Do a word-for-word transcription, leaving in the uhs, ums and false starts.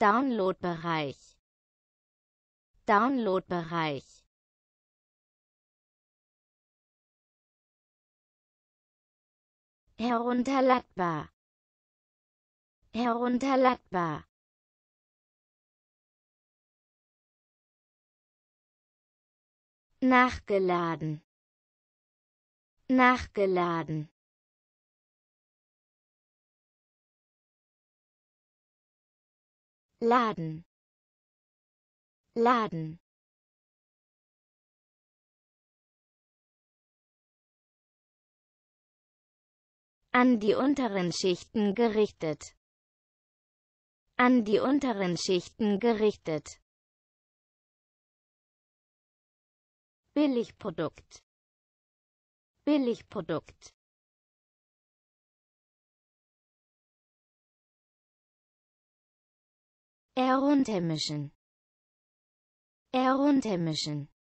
Downloadbereich, Downloadbereich, herunterladbar, herunterladbar, nachgeladen, nachgeladen, laden, laden, an die unteren Schichten gerichtet, an die unteren Schichten gerichtet, Billigprodukt, Billigprodukt, heruntermischen, heruntermischen,